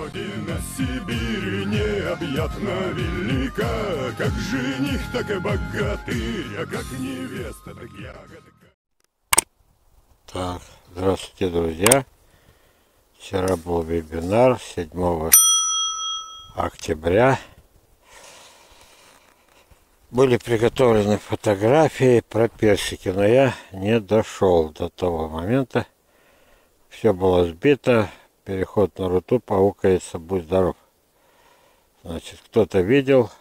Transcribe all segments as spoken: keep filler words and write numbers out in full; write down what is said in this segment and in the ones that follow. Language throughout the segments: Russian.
Родина Сибири необъятно велика, как жених, так и богатырь, а как невеста, так ягодка. Так, здравствуйте, друзья. Вчера был вебинар седьмого октября. Были приготовлены фотографии про персики, но я не дошел до того момента. Все было сбито. Переход на рутуб, аукается, будь здоров. Значит, кто-то видел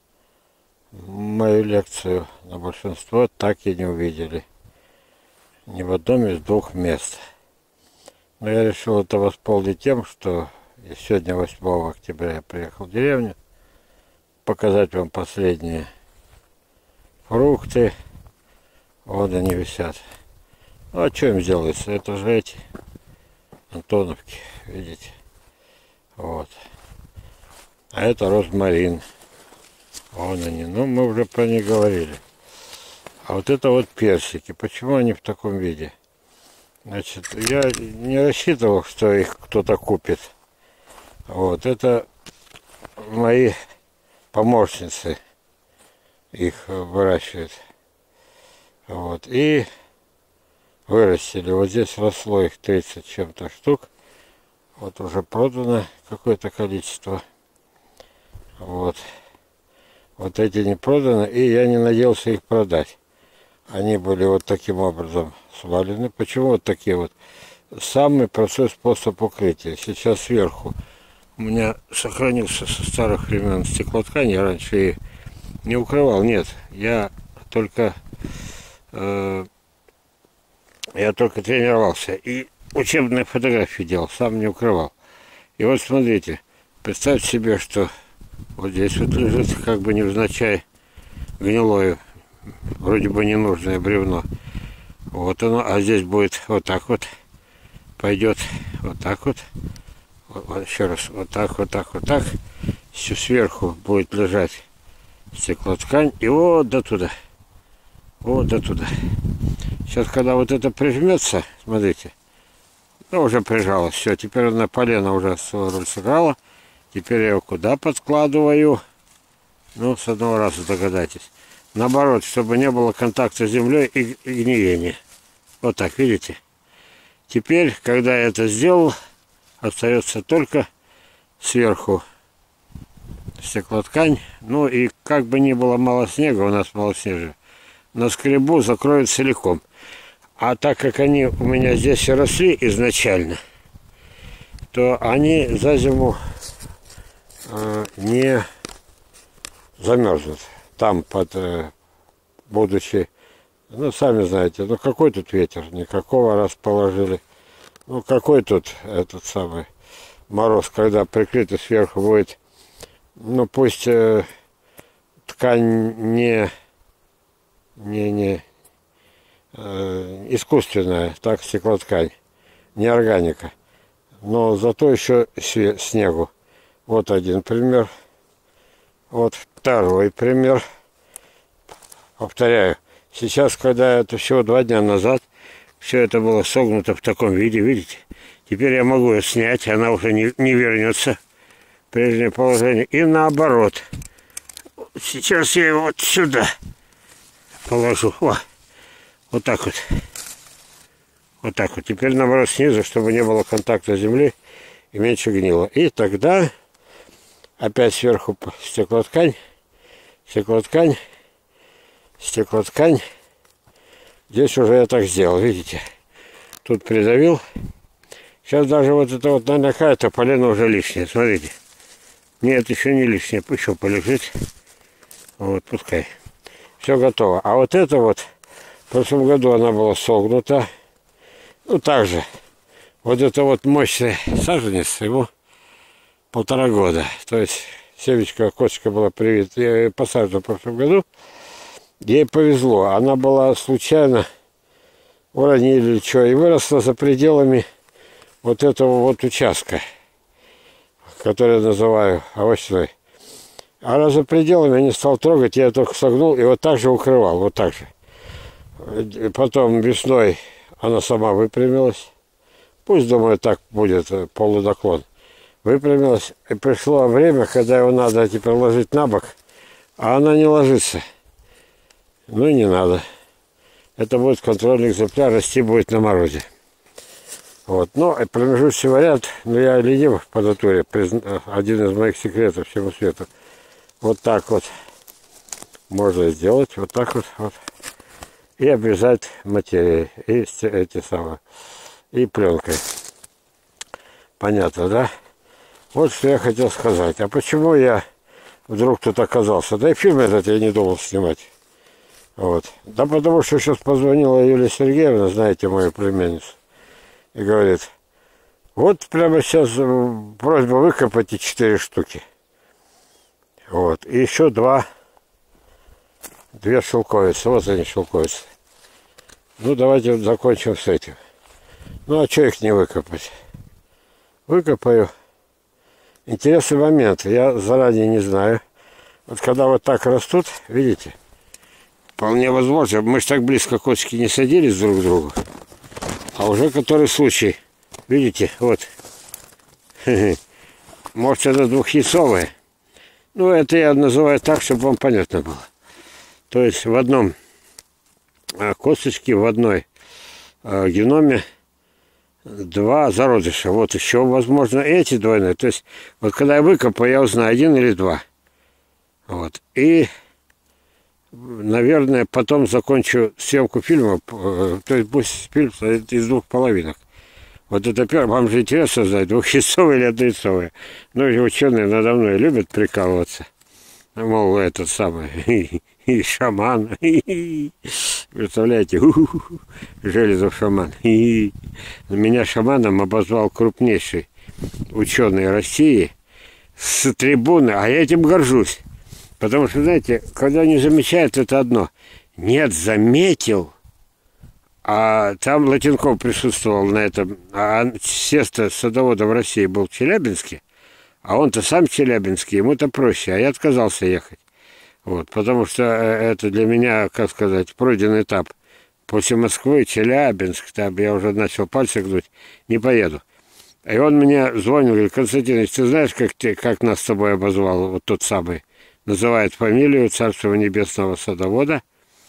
мою лекцию, но большинство так и не увидели. Ни в одном из двух мест. Но я решил это восполнить тем, что сегодня, восьмого октября, я приехал в деревню. Показать вам последние фрукты. Вот они висят. Ну, а что им сделается? Это же эти антоновки, видите? Вот. А это розмарин. Вон они. Ну, мы уже про них говорили. А вот это вот персики. Почему они в таком виде? Значит, я не рассчитывал, что их кто-то купит. Вот. Это мои помощницы их выращивают. Вот. И вырастили. Вот здесь росло их тридцать чем-то штук. Вот уже продано какое-то количество. Вот. Вот эти не проданы, и я не надеялся их продать. Они были вот таким образом свалены. Почему вот такие вот? Самый простой способ укрытия. Сейчас сверху у меня сохранился со старых времен стеклоткань. Я раньше и не укрывал. Нет, я только... Э, Я только тренировался и учебные фотографии делал, сам не укрывал. И вот смотрите, представьте себе, что вот здесь вот лежит как бы невзначай гнилое, вроде бы ненужное бревно. Вот оно, а здесь будет вот так вот, пойдет вот так вот, вот, вот еще раз, вот так, вот так, вот так. Все сверху будет лежать стеклоткань и вот до туда, вот до туда. Сейчас, когда вот это прижмется, смотрите, ну, уже прижалось, все, теперь она полено уже свою роль сыграла. Теперь я его куда подкладываю? Ну, с одного раза догадайтесь. Наоборот, чтобы не было контакта с землей и, и гниения. Вот так, видите? Теперь, когда я это сделал, остается только сверху стеклоткань. Ну, и как бы ни было мало снега, у нас мало снега, на скребу закроют целиком. А так как они у меня здесь и росли изначально, то они за зиму э, не замерзнут. Там, под, э, будучи, ну, сами знаете, ну, какой тут ветер, никакого расположили. Ну, какой тут этот самый мороз, когда прикрыто сверху будет, ну, пусть э, ткань не... не, не э, искусственная, так, стеклоткань, не органика, но зато еще снегу. Вот один пример, вот второй пример. Повторяю, сейчас, когда это всего два дня назад, все это было согнуто в таком виде, видите, теперь я могу ее снять, она уже не, не вернется в прежнее положение, и наоборот. Сейчас я его вот сюда положу. О, вот так вот. Вот так вот. Теперь наоборот снизу, чтобы не было контакта с землей и меньше гнило. И тогда опять сверху стеклоткань, стеклоткань, стеклоткань. Здесь уже я так сделал, видите. Тут придавил. Сейчас даже вот это вот, наверное, какая-то полено уже лишнее. Смотрите. Нет, еще не лишнее. Пусть еще полежит. Вот, пускай. Все готово. А вот это вот, в прошлом году она была согнута. Ну, так же. Вот это вот мощный саженец, ему полтора года. То есть семечко, косточка была привита, посажена в прошлом году. Ей повезло. Она была случайно, уронили или что, и выросла за пределами вот этого вот участка, который я называю овощной. А раз за пределами я не стал трогать, я только согнул и вот так же укрывал, вот так же. Потом весной она сама выпрямилась. Пусть, думаю, так будет полудоклон. выпрямилась, и пришло время, когда его надо теперь ложить на бок, а она не ложится. Ну и не надо. Это будет контрольный экземпляр, расти будет на морозе. Вот. Ну, промежуточный вариант, но я ленив по натуре, один из моих секретов всему свету. Вот так вот можно сделать, вот так вот, вот. И обвязать материей, и эти самые, и пленкой. Понятно, да? Вот что я хотел сказать. А почему я вдруг тут оказался? Да и фильм этот я не думал снимать. Вот. Да потому что сейчас позвонила Юлия Сергеевна, знаете, мою племянницу, и говорит, вот прямо сейчас просьба выкопать четыре штуки. Вот. И еще два, две шелковицы. Вот они, шелковицы. Ну, давайте закончим с этим. Ну, а что их не выкопать? Выкопаю. Интересный момент. Я заранее не знаю. Вот когда вот так растут, видите, вполне возможно. Мы же так близко кочки не садились друг к другу. А уже который случай. Видите, вот. Может, это двухяйцовые. Ну, это я называю так, чтобы вам понятно было. То есть в одном косточке, в одной геноме два зародыша. Вот еще, возможно, эти двойные. То есть, вот когда я выкопаю, я узнаю, один или два. Вот. И, наверное, потом закончу съемку фильма. То есть, пусть фильм из двух половинок. Вот это первое. Вам же интересно знать, двухяйцовые или однояйцовые. Ну, и ученые надо мной любят прикалываться. Мол, этот самый и шаман. Представляете, Железов шаман. Меня шаманом обозвал крупнейший ученый России с трибуны, а я этим горжусь. Потому что, знаете, когда они замечают, это одно. Нет, заметил. А там Латенков присутствовал на этом. А сестра садовода в России был в Челябинске. А он-то сам челябинский, ему-то проще. А я отказался ехать. Вот, потому что это для меня, как сказать, пройденный этап. После Москвы, Челябинск, там я уже начал пальцы гнуть, не поеду. И он мне звонил, говорит, Константинович, ты знаешь, как, ты, как нас с тобой обозвал вот тот самый? Называет фамилию Царства Небесного садовода,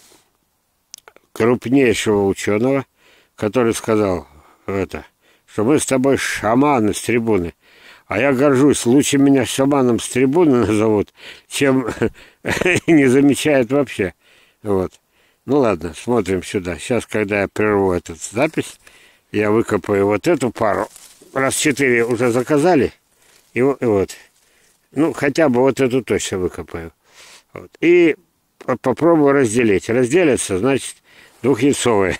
крупнейшего ученого, который сказал это, что мы с тобой шаманы с трибуны. А я горжусь, лучше меня шаманом с трибуны назовут, чем не замечают вообще. Вот. Ну ладно, смотрим сюда. Сейчас, когда я прерву эту запись, я выкопаю вот эту пару. Раз четыре уже заказали. И, и вот. Ну, хотя бы вот эту точно выкопаю. Вот. И попробую разделить. Разделятся, значит, двухяйцовые.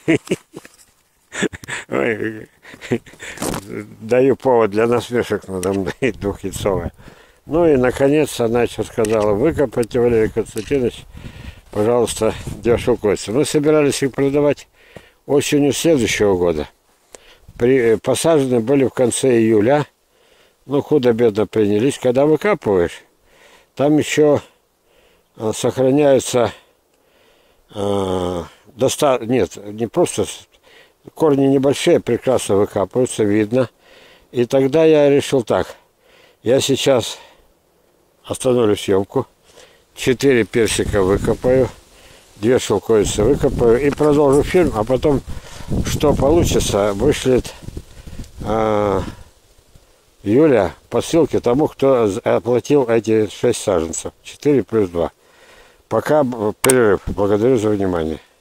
Даю повод для насмешек надо мной, двухяйцовая. Ну и наконец она еще сказала, выкопайте, Валерий Константинович, пожалуйста, две шелковицы. Мы собирались их продавать осенью следующего года. При, посажены были в конце июля. Ну, худо-бедно принялись. Когда выкапываешь, там еще а, сохраняются а, доста... нет, не просто корни небольшие, прекрасно выкапываются, видно. И тогда я решил так. Я сейчас остановлю съемку. Четыре персика выкопаю. Две шелковицы выкопаю. И продолжу фильм. А потом, что получится, вышлет а, Юля по ссылке тому, кто оплатил эти шесть саженцев. четыре плюс два. Пока перерыв. Благодарю за внимание.